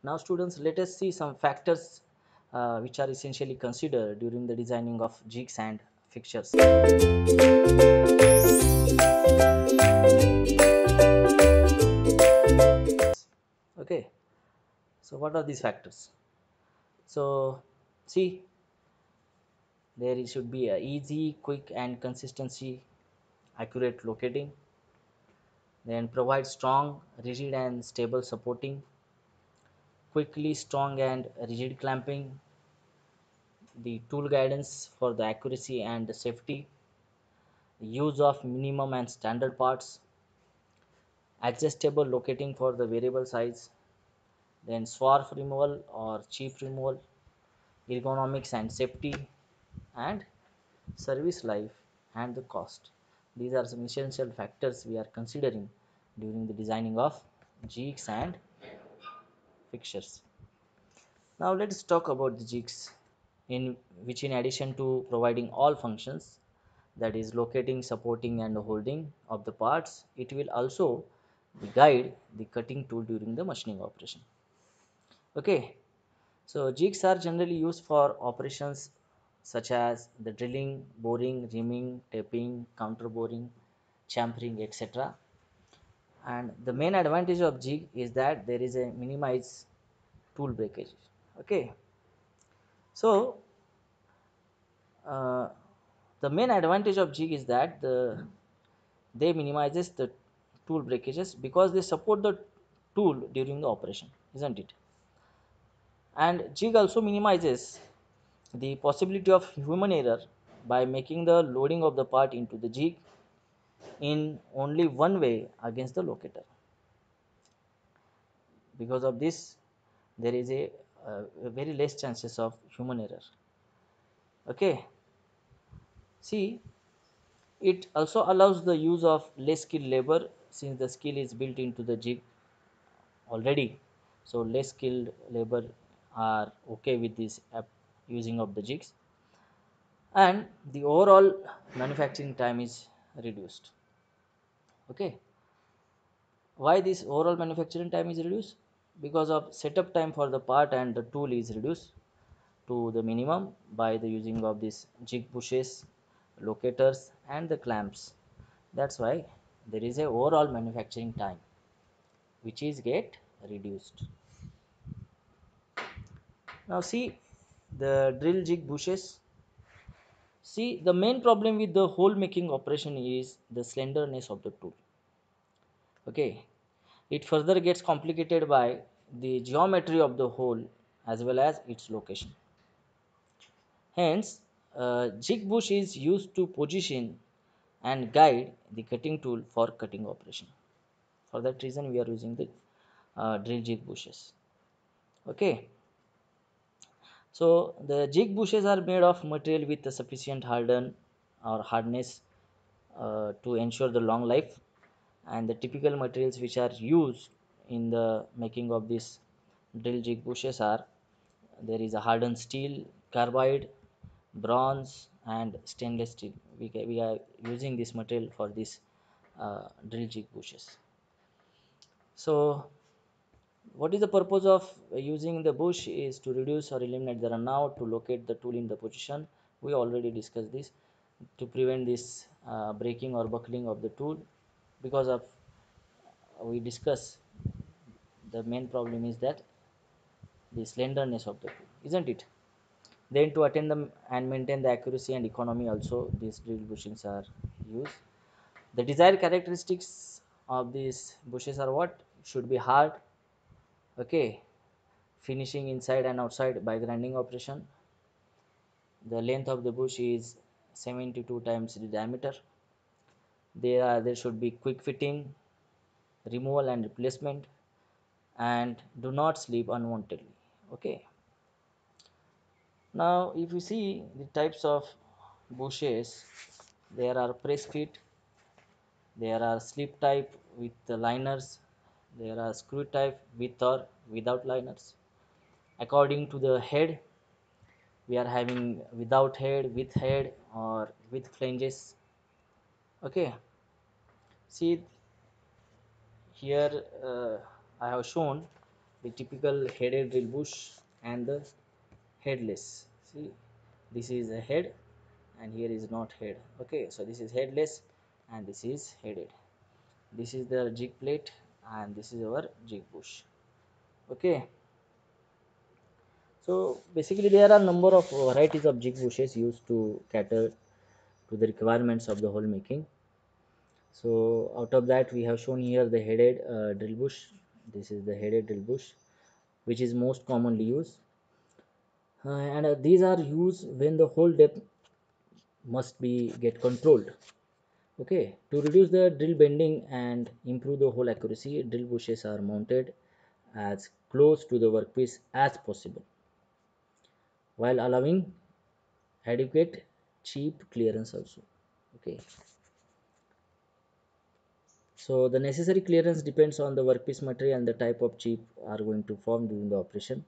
Now students, let us see some factors which are essentially considered during the designing of jigs and fixtures. Okay, so what are these factors? So see, there should be a easy, quick and consistency, accurate locating, then provide strong, rigid and stable supporting, quickly strong and rigid clamping, the tool guidance for the accuracy and the safety, use of minimum and standard parts, adjustable locating for the variable size, then swarf removal or chip removal, ergonomics and safety, and service life and the cost. These are some essential factors we are considering during the designing of jigs and fixtures. Now let us talk about the jigs, in which in addition to providing all functions, that is locating, supporting and holding of the parts, it will also guide the cutting tool during the machining operation. Okay, so jigs are generally used for operations such as the drilling, boring, reaming, taping, counter boring, chamfering, etc. And the main advantage of jig is that there is a minimized tool breakage. Okay, so uh, the main advantage of jig is that they minimizes the tool breakages because they support the tool during the operation, isn't it? And jig also minimizes the possibility of human error by making the loading of the part into the jig in only one way against the locator. Because of this, there is a very less chances of human error. Okay, see, it also allows the use of less skilled labor since the skill is built into the jig already. So less skilled labor are okay with this using of the jigs, and the overall manufacturing time is reduced. Okay, why this overall manufacturing time is reduced? Because of setup time for the part and the tool is reduced to the minimum by the using of these jig bushes, locators and the clamps. That's why there is a overall manufacturing time which is get reduced. Now see the drill jig bushes. See, the main problem with the hole making operation is the slenderness of the tool. Okay, it further gets complicated by the geometry of the hole as well as its location. Hence, jig bush is used to position and guide the cutting tool for cutting operation. For that reason, we are using the drill jig bushes. Okay, so the jig bushes are made of material with a sufficient hardness to ensure the long life, and the typical materials which are used in the making of this drill jig bushes are: there is a hardened steel, carbide, bronze and stainless steel. We are using this material for this drill jig bushes. So what is the purpose of using the bush is to reduce or eliminate the runout, to locate the tool in the position. We already discussed this, to prevent this breaking or buckling of the tool. Because of we discuss, the main problem is that the slenderness of the tool, isn't it? Then to attend them and maintain the accuracy and economy also, these drill bushings are used. The desired characteristics of these bushes are what? Should be hard, okay, finishing inside and outside by grinding operation. The length of the bush is 72 times the diameter. There should be quick fitting, removal and replacement, and do not sleep unwantedly. Okay, now if you see the types of bushes, there are press fit, there are slip type with the liners, there are screw type with or without liners. According to the head, we are having without head, with head, or with flanges. Okay, see here I have shown the typical headed drill bush and the headless. See, this is a head and here is not head. Okay, so this is headless and this is headed. This is the jig plate and this is our jig bush. Okay, so basically there are number of varieties of jig bushes used to cater to the requirements of the hole making. So out of that we have shown here the headed drill bush. This is the headed drill bush which is most commonly used, and these are used when the hole depth must be get controlled. Okay, to reduce the drill bending and improve the hole accuracy, drill bushes are mounted as close to the workpiece as possible while allowing adequate cheap clearance also. Okay, so the necessary clearance depends on the workpiece material and the type of chip are going to form during the operation.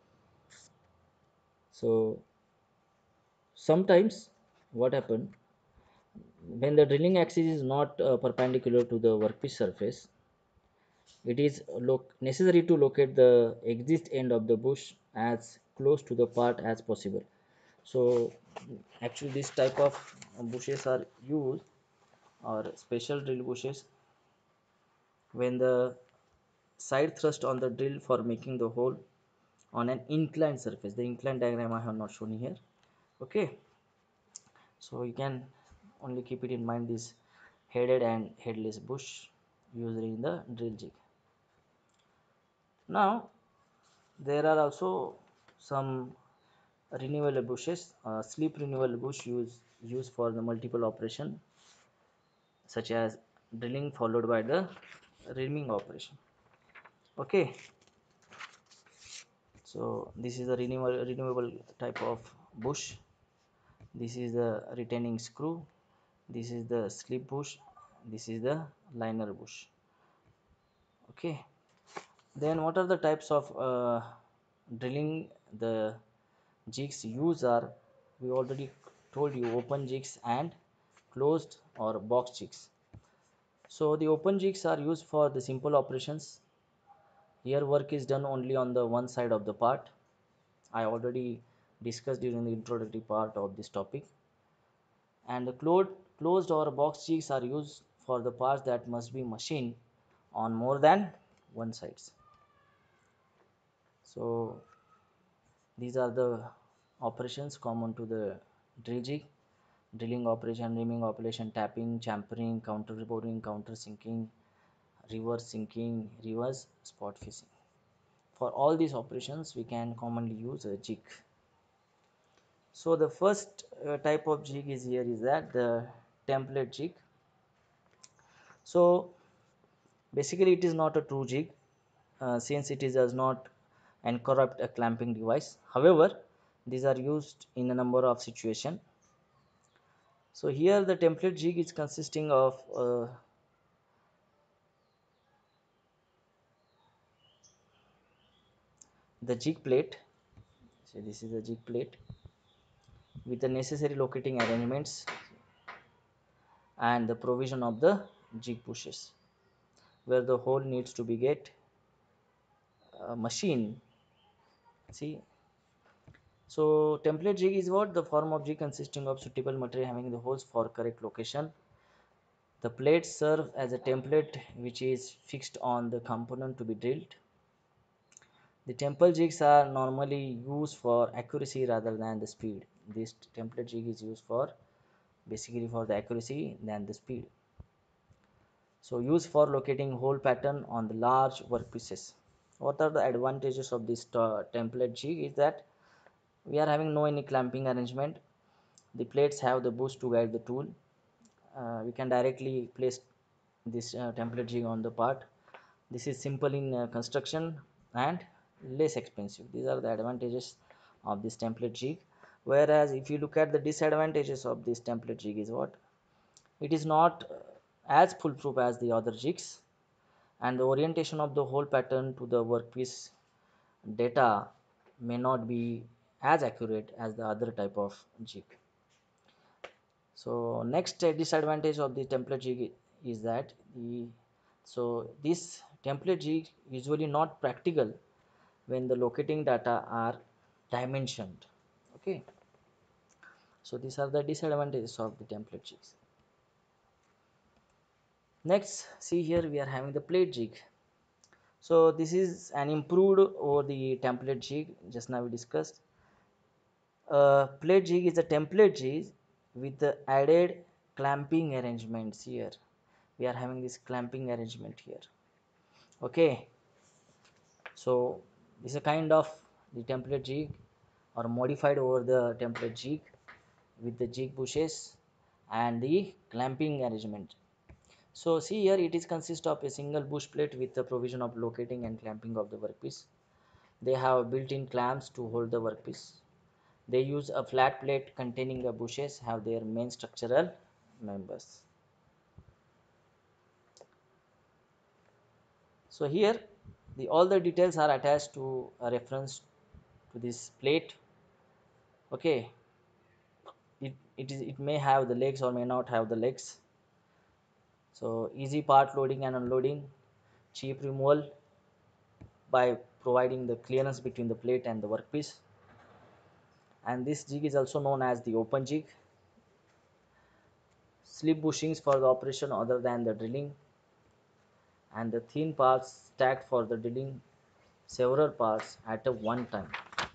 So sometimes what happen, when the drilling axis is not perpendicular to the workpiece surface, it is necessary to locate the exit end of the bush as close to the part as possible. So actually this type of bushes are used, or special drill bushes, when the side thrust on the drill for making the hole on an inclined surface. The inclined diagram I have not shown here. Okay, so you can only keep it in mind, this headed and headless bush used in the drill jig. Now there are also some renewable bushes, slip renewable bush used for the multiple operation such as drilling followed by the reaming operation. Okay, so this is a renewable type of bush. This is the retaining screw, this is the slip bush, this is the liner bush. Okay, then what are the types of drilling the jigs use are, we already told you, open jigs and closed or box jigs. So the open jigs are used for the simple operations. Here work is done only on the one side of the part. I already discussed during the introductory part of this topic. And the closed or box jigs are used for the parts that must be machined on more than one sides. So these are the operations common to the drill jig: drilling operation, reaming operation, tapping, chamfering, counter boring, counter sinking, reverse sinking, reverse spot fishing. For all these operations we can commonly use a jig. So the first type of jig is here is that the template jig. So basically it is not a true jig, since it is does not incorrupt a clamping device. However, these are used in a number of situations. So here the template jig is consisting of the jig plate. So this is the jig plate with the necessary locating arrangements and the provision of the jig pushes where the hole needs to be get machine. See, so template jig is what? The form of jig consisting of suitable material having the holes for correct location. The plates serve as a template which is fixed on the component to be drilled. The template jigs are normally used for accuracy rather than the speed. This template jig is used for basically for the accuracy than the speed. So used for locating hole pattern on the large workpieces. What are the advantages of this template jig is that we are having no any clamping arrangement. The plates have the bush to guide the tool. We can directly place this template jig on the part. This is simple in construction and less expensive. These are the advantages of this template jig. Whereas if you look at the disadvantages of this template jig is what? It is not as foolproof as the other jigs, and the orientation of the hole pattern to the workpiece data may not be as accurate as the other type of jig. So next disadvantage of the template jig is that this template jig usually not practical when the locating data are dimensioned. Okay, so these are the disadvantages of the template jigs. Next, see here we are having the plate jig. So this is an improved over the template jig just now we discussed. Plate jig is a template jig with the added clamping arrangements here. We are having this clamping arrangement here. Okay, so this is a kind of the template jig or modified over the template jig with the jig bushes and the clamping arrangement. So see here it is consist of a single bush plate with the provision of locating and clamping of the workpiece. They have built-in clamps to hold the workpiece. They use a flat plate containing the bushes have their main structural members. So here the all the details are attached to a reference to this plate. Okay, it may have the legs or may not have the legs. So easy part loading and unloading, cheap removal by providing the clearance between the plate and the workpiece. And this jig is also known as the open jig. Slip bushings for the operation other than the drilling, and the thin parts stacked for the drilling several parts at a one time.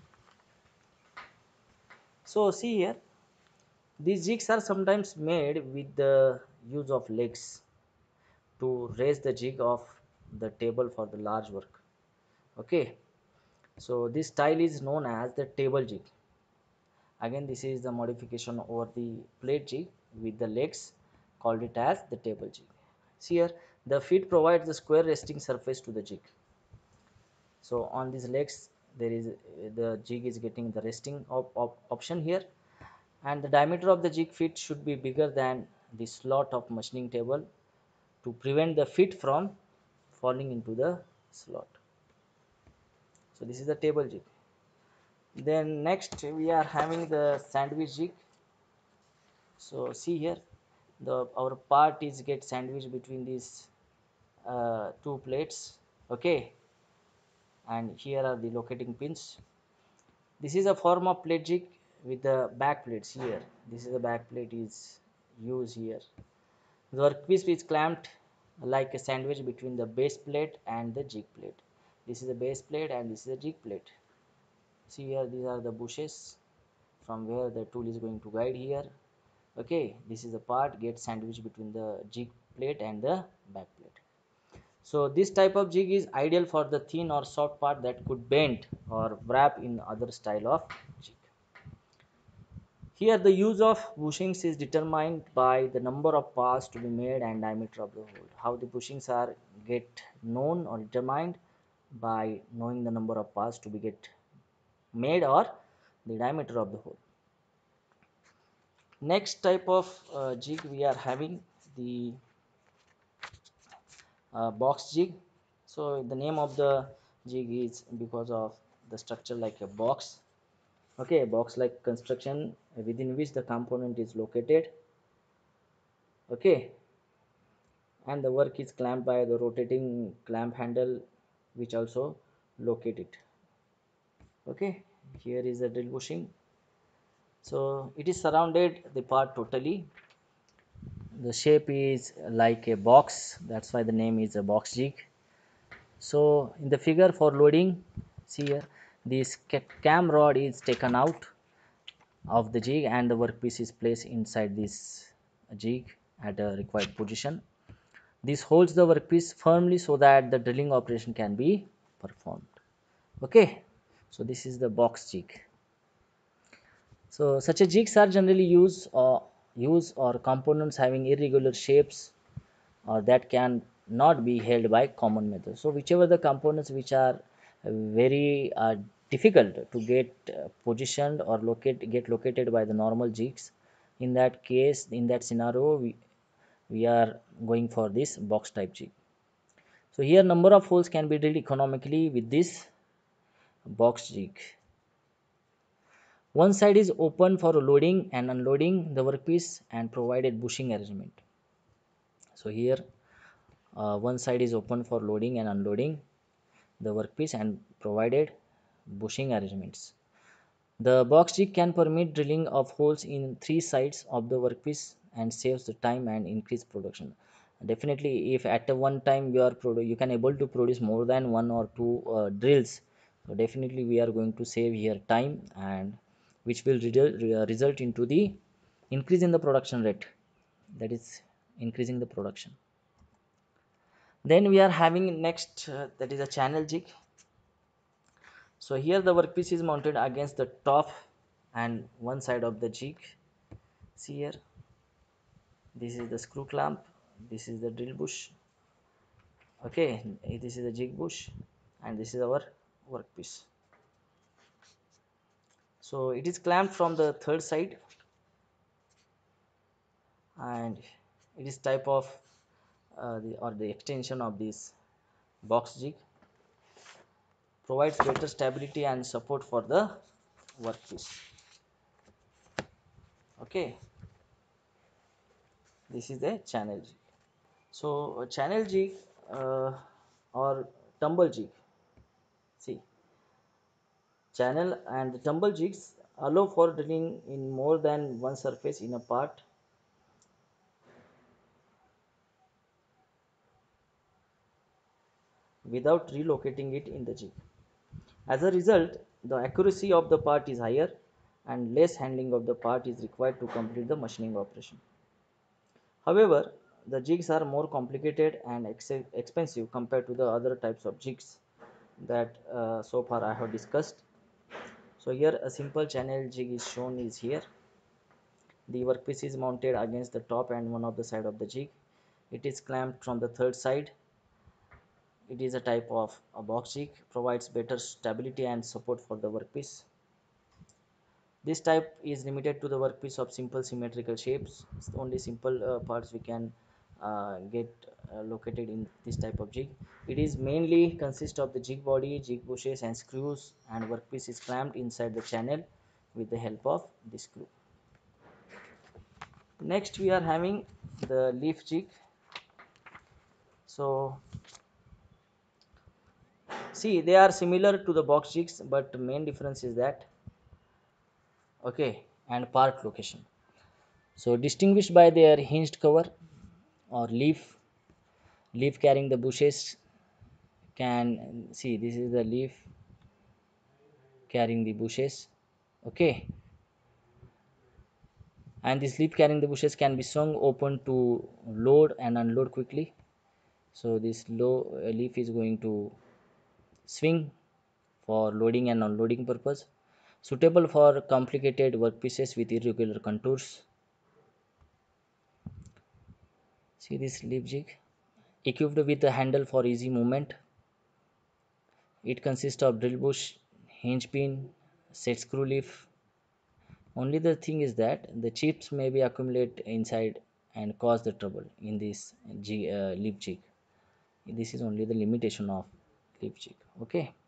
So see here, these jigs are sometimes made with the use of legs to raise the jig off the table for the large work. Okay, so this style is known as the table jig. Again, this is the modification over the plate jig with the legs, called it as the table jig. See here, the feet provides the square resting surface to the jig. So on these legs, there is the jig is getting the resting option here, and the diameter of the jig feet should be bigger than the slot of machining table to prevent the feet from falling into the slot. So this is the table jig. Then next we are having the sandwich jig. So see here, the our part is get sandwiched between these two plates. Okay, and here are the locating pins. This is a form of plate jig with the back plates here. This is the back plate is used here. The workpiece is clamped like a sandwich between the base plate and the jig plate. This is the base plate and this is the jig plate. See here, these are the bushes from where the tool is going to guide here. Okay, this is the part gets sandwiched between the jig plate and the back plate. So this type of jig is ideal for the thin or soft part that could bend or wrap in other style of jig. Here the use of bushings is determined by the number of parts to be made and diameter of the hole. How the bushings are get known or determined by knowing the number of parts to be get made or the diameter of the hole. Next type of jig we are having the box jig. So the name of the jig is because of the structure like a box. Okay, a box like construction within which the component is located. Okay, and the work is clamped by the rotating clamp handle which also locate it. Okay, here is the drill bushing. So it is surrounded the part totally. The shape is like a box, that's why the name is a box jig. So in the figure for loading, see here, this cam rod is taken out of the jig and the workpiece is placed inside this jig at a required position. This holds the workpiece firmly so that the drilling operation can be performed. Okay, so this is the box jig. So such a jigs are generally used or components having irregular shapes or that can not be held by common methods. So whichever the components which are very difficult to get positioned or get located by the normal jigs, in that case, in that scenario, we are going for this box type jig. So here number of holes can be drilled economically with this box jig. One side is open for loading and unloading the workpiece and provided bushing arrangement. So here one side is open for loading and unloading the workpiece and provided bushing arrangements. The box jig can permit drilling of holes in three sides of the workpiece and saves the time and increase production. Definitely, if at a one time you can able to produce more than one or two drills, so definitely we are going to save here time, and which will result into the increase in the production rate. That is increasing the production. Then we are having next that is a channel jig. So here the workpiece is mounted against the top and one side of the jig. See here, this is the screw clamp, this is the drill bush. Okay, this is the jig bush, and this is our workpiece. So it is clamped from the third side, and it is type of the extension of this box jig, provides better stability and support for the workpiece. Okay, this is the channel jig. So a channel jig or tumble jig. See, channel and tumble jigs allow for drilling in more than one surface in a part without relocating it in the jig. As a result, the accuracy of the part is higher and less handling of the part is required to complete the machining operation. However, the jigs are more complicated and expensive compared to the other types of jigs that so far I have discussed. So here a simple channel jig is shown is here. The workpiece is mounted against the top and one of the side of the jig. It is clamped from the third side. It is a type of a box jig, provides better stability and support for the workpiece. This type is limited to the workpiece of simple symmetrical shapes. It's the only simple parts we can get located in this type of jig. It is mainly consist of the jig body, jig bushes and screws, and workpiece is clamped inside the channel with the help of this screw. Next we are having the leaf jig. So see, they are similar to the box jigs, but the main difference is that, okay, and part location. So distinguished by their hinged cover or leaf carrying the bushes. Can see, this is the leaf carrying the bushes. Okay, and this leaf carrying the bushes can be swung open to load and unload quickly. So this leaf is going to swing for loading and unloading purpose, suitable for complicated workpieces with irregular contours. See this leaf jig, equipped with a handle for easy movement. It consists of drill bush, hinge pin, set screw leaf. Only the thing is that the chips may be accumulate inside and cause the trouble in this leaf jig. This is only the limitation of leaf jig. Okay.